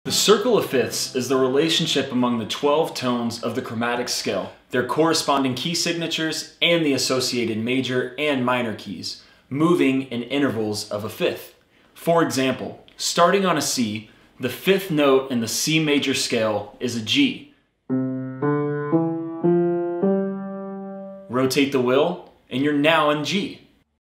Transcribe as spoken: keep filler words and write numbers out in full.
The circle of fifths is the relationship among the twelve tones of the chromatic scale, their corresponding key signatures, and the associated major and minor keys, moving in intervals of a fifth. For example, starting on a C, the fifth note in the C major scale is a G. Rotate the wheel, and you're now in G.